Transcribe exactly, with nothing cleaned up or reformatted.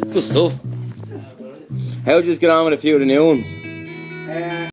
Good stuff. How'd you just get on with a few of the new ones? Uh,